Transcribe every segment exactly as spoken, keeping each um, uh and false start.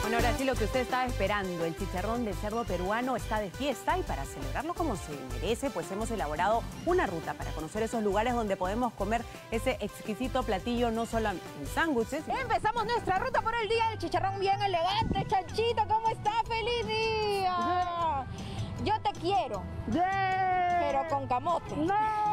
Bueno, ahora sí lo que usted estaba esperando, el chicharrón de cerdo peruano está de fiesta y para celebrarlo como se merece, pues hemos elaborado una ruta para conocer esos lugares donde podemos comer ese exquisito platillo, no solo en sándwiches. Empezamos nuestra ruta por el día del chicharrón bien elegante. Chanchito, ¿cómo está? ¡Feliz día! Yo te quiero, Yeah. pero con camote. ¡No!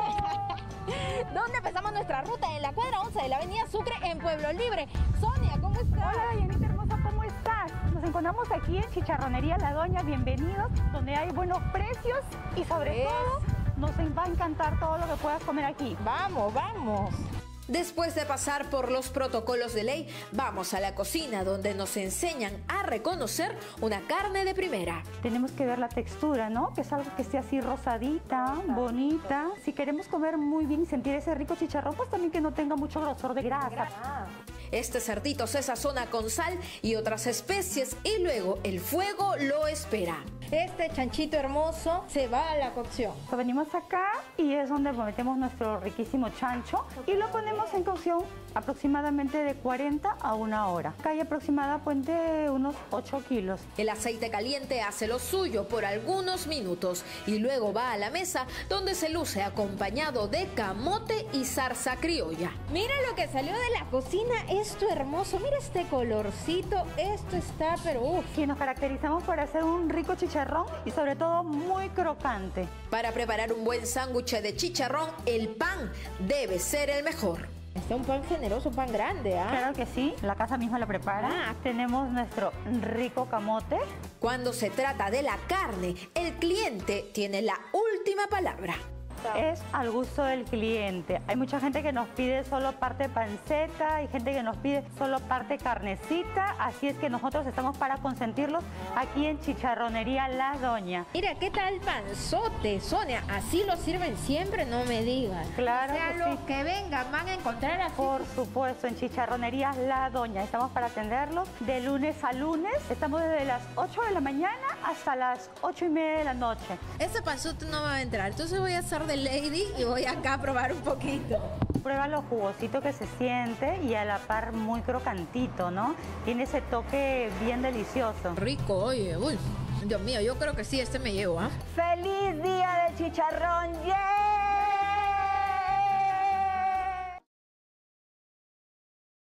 ¿Dónde empezamos nuestra ruta? En la cuadra once de la avenida Sucre, en Pueblo Libre. Sonia, ¿cómo estás? Hola, Dianita hermosa, ¿cómo estás? Nos encontramos aquí en Chicharronería La Doña, bienvenidos, donde hay buenos precios y sobre Es. todo nos va a encantar todo lo que puedas comer aquí. Vamos, vamos. Después de pasar por los protocolos de ley, vamos a la cocina donde nos enseñan a reconocer una carne de primera. Tenemos que ver la textura, ¿no? Que es algo que esté así rosadita, bonita. Si queremos comer muy bien y sentir ese rico chicharrón, pues también que no tenga mucho grosor de grasa. Este cerdito se sazona con sal y otras especies y luego el fuego lo espera. Este chanchito hermoso se va a la cocción. Pues venimos acá y es donde metemos nuestro riquísimo chancho y lo ponemos en cocción aproximadamente de cuarenta a una hora. Calle aproximada pues de unos ocho kilos. El aceite caliente hace lo suyo por algunos minutos y luego va a la mesa donde se luce acompañado de camote y zarza criolla. Mira lo que salió de la cocina, esto hermoso. Mira este colorcito, esto está pero uff. Y nos caracterizamos por hacer un rico chicharrón y sobre todo muy crocante. Para preparar un buen sándwich de chicharrón, el pan debe ser el mejor. Está un pan generoso, un pan grande, ¿ah? Claro que sí, la casa misma lo prepara. Ah. Tenemos nuestro rico camote. Cuando se trata de la carne, el cliente tiene la última palabra. Es al gusto del cliente. Hay mucha gente que nos pide solo parte panceta, hay gente que nos pide solo parte carnecita, así es que nosotros estamos para consentirlos aquí en Chicharronería La Doña. Mira, ¿qué tal panzote, Sonia? Así lo sirven siempre, no me digas. Claro O sea, que los sí. que vengan van a encontrar así. Por supuesto, en Chicharronería La Doña. Estamos para atenderlos de lunes a lunes. Estamos desde las ocho de la mañana hasta las ocho y media de la noche. Ese panzote no va a entrar, entonces voy a hacer de lady y voy acá a probar un poquito. Prueba lo jugosito que se siente y a la par muy crocantito, ¿no? Tiene ese toque bien delicioso. Rico, oye, uy. Dios mío, yo creo que sí, este me llevo, ¿ah? ¡Feliz día del chicharrón! ¡Yeah!